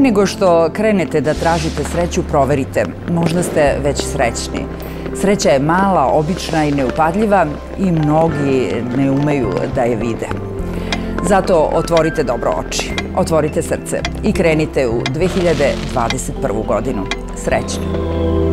nego što krenete da tražite sreću, proverite. Možda ste već srećni. Sreća je mala, obična i neupadljiva i mnogi ne umeju da je vide. Zato otvorite dobro oči, otvorite srce i krenite u 2021. godinu. Srećno!